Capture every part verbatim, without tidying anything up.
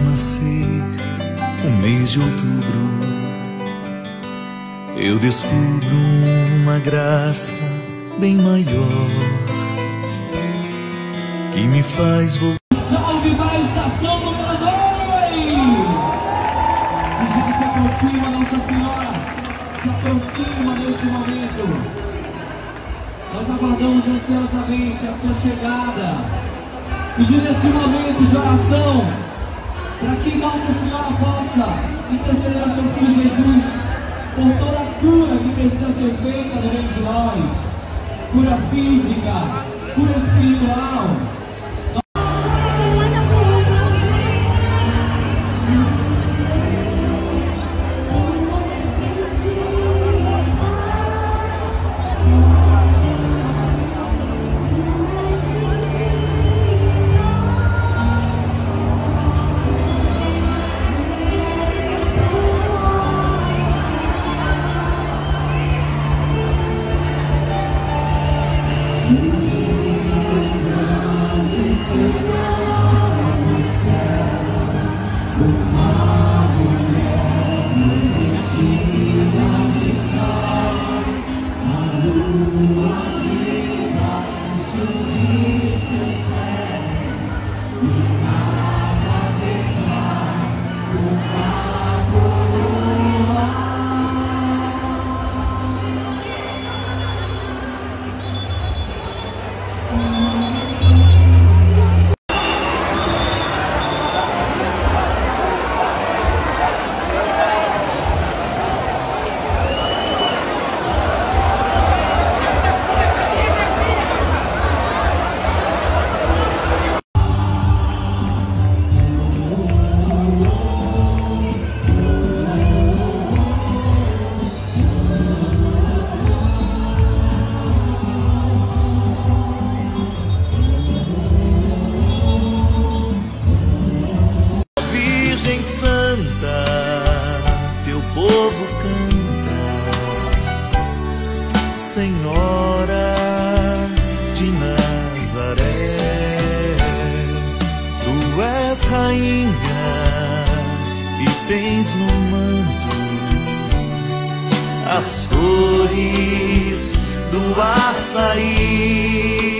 nascer o mês de outubro, eu descubro uma graça bem maior que me faz voltar. Salve para a estação número dois! E já se aproxima, Nossa Senhora, se aproxima neste momento. Nós aguardamos ansiosamente a sua chegada. Pedir nesse momento de oração para que Nossa Senhora possa interceder a seu Filho Jesus por toda a cura que precisa ser feita no meio de nós. Cura física, cura espiritual. Senhora de Nazaré, tu és rainha e tens no manto as cores do açaí.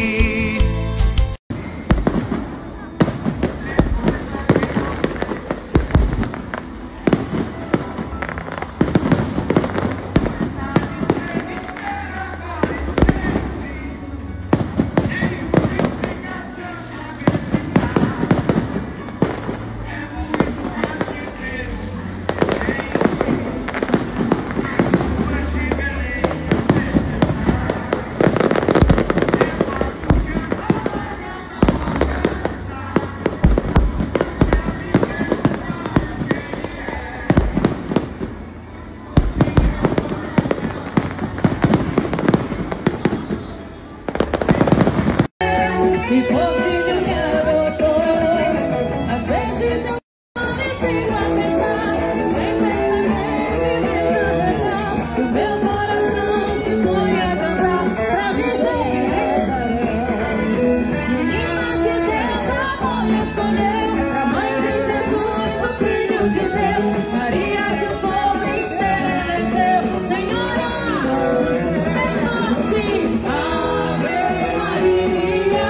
E você me adotou. Às vezes eu me fico a pensar, eu sempre serei nessa versão. O meu coração se põe a cantar pra dizer que rezarei. Menina que Deus amou e escolheu, a mãe de Jesus, o Filho de Deus, Maria que o povo inteiro elegeu. Senhora, mesmo assim, Ave Maria.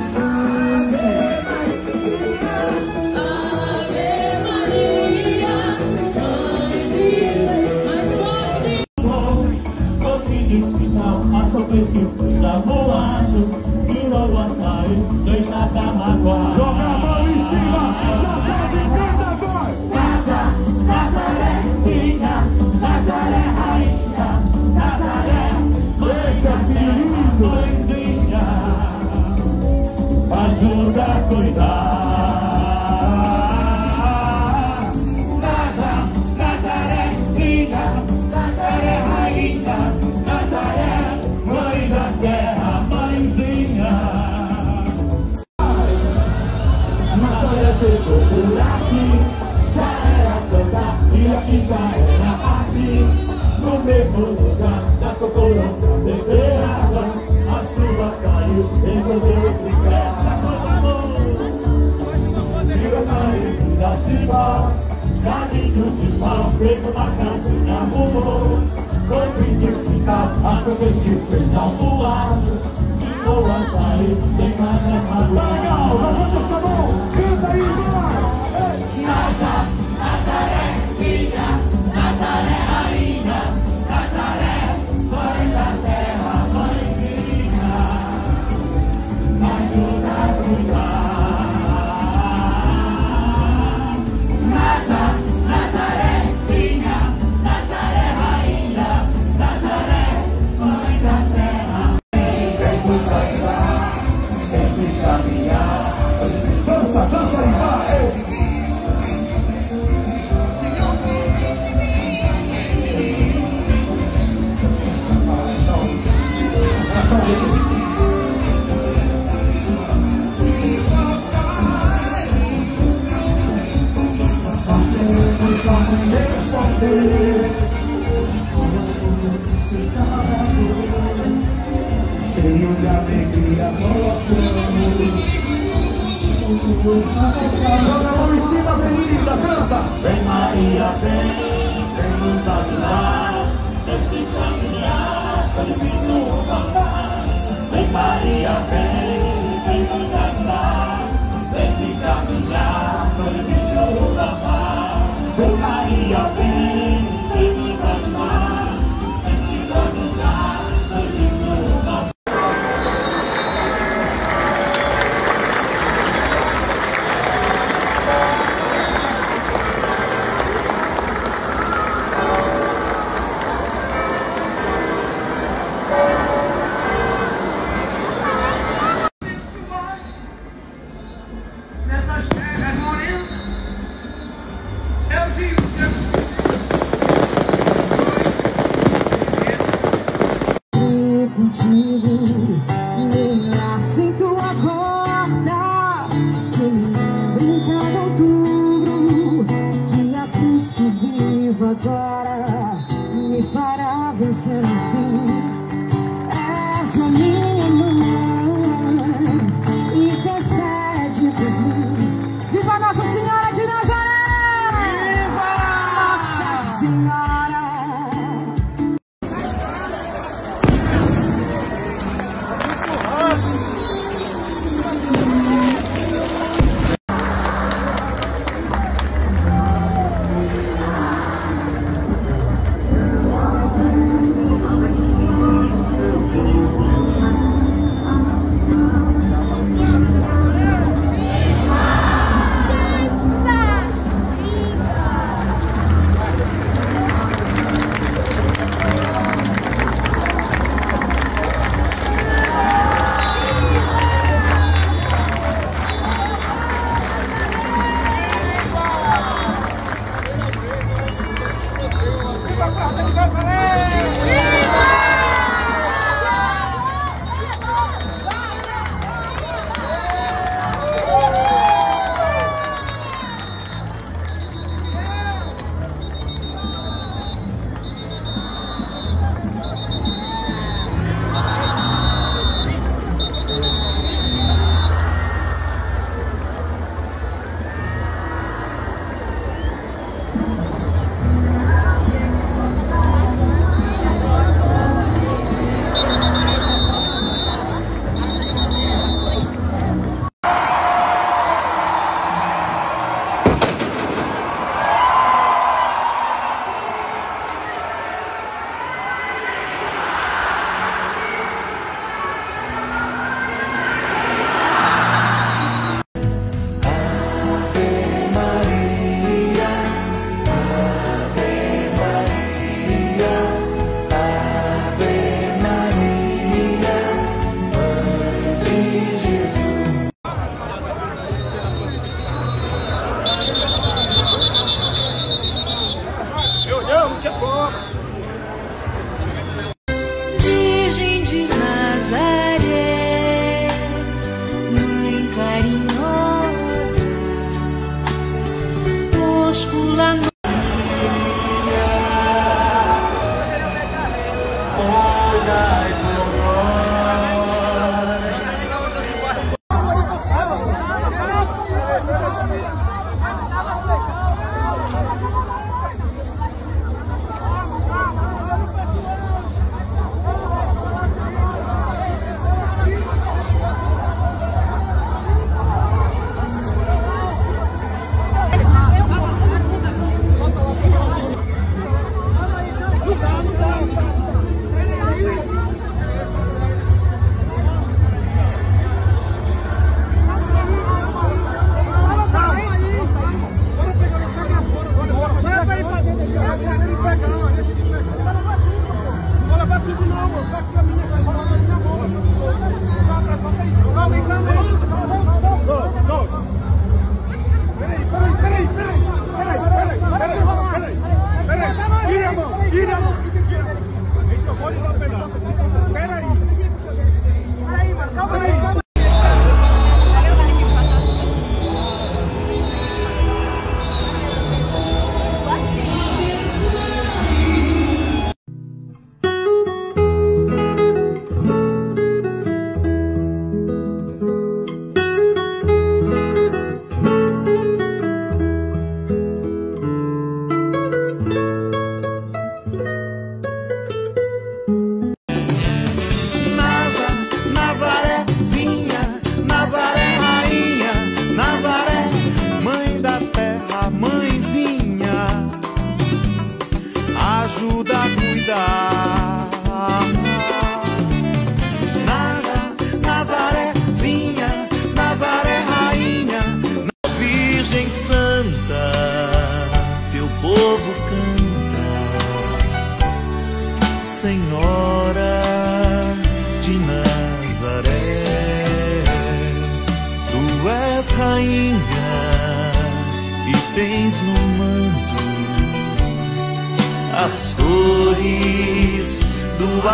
Tá voando, tirou o açaí, dois na cama, joga a mão em cima, joga de casa, vai! Casa, Nazaré, filha, Nazaré, rainha, Nazaré, deixa-se lindo, mãezinha, ajuda a cuidar. Casa, Nazaré, filha, Nazaré, rainha, Nazaré, mãe da terra, mãezinha. Nazaré chegou por aqui, já era Santa e aqui já era aqui. No mesmo lugar, já tocou pra beber água. A chuva caiu, resolveu ficar. Tira a da cidade. carinho de pau, fez uma casa e arrumou. Conseguiu ficar, a seu vestido fez almoado. E voa sair, tem nada magoado. Legal, levanta essa mão, canta aí mais. Nazaré, Nazaré, filha, Nazaré, rainha, Nazaré, mãe da terra, mãezinha, ajuda a cuidar. Cheio de alegria, joga a mão em cima, avenida, canta. Vem Maria, vem, vem nos ajudar, esse caminhar, tão difícil o papai. Vem Maria, vem, vem nos ajudar, esse caminhar, tão difícil o papai. Vem Maria, vem, vem nos ajudar, esse caminhar, tão difícil o papai. rainha e tens no manto as cores do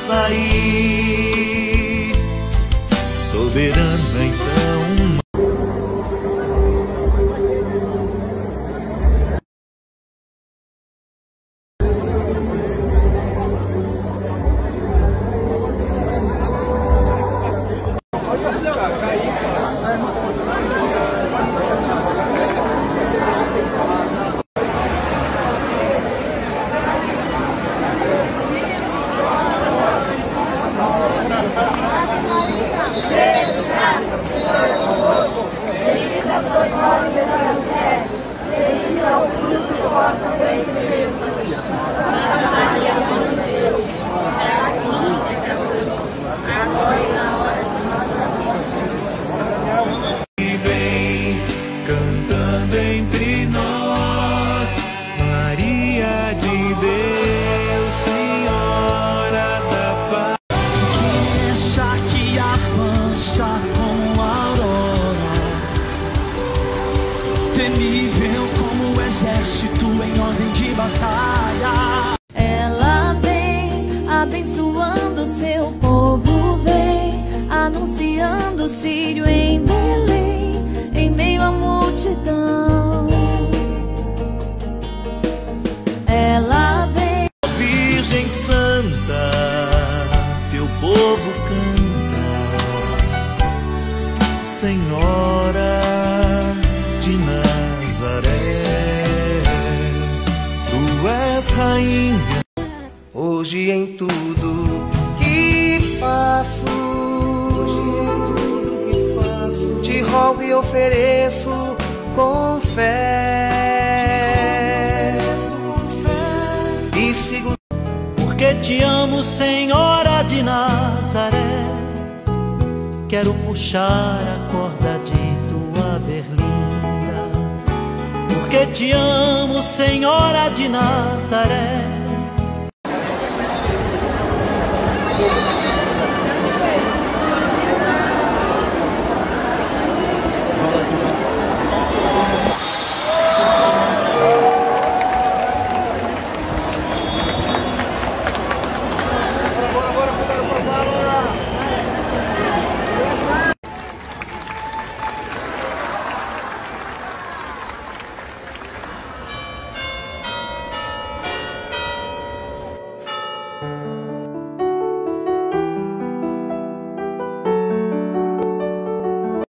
açaí. Soberana então, e vem cantando entre nós, Maria de Deus, Senhora da Paz. Que deixa que avança como a aurora, temível como o exército em ordem de batalha. Ela vem abençoando seu povo, vem anunciando o Sírio em Belém, em meio à multidão. Ela vem, Virgem Santa, teu povo canta, Senhora de Nazaré, tu és rainha. Hoje em tudo que faço, hoje em tudo que faço, te rogo e ofereço com fé, e sigo. Porque te amo, Senhora de Nazaré, quero puxar a corda de tua berlinda. Porque te amo, Senhora de Nazaré,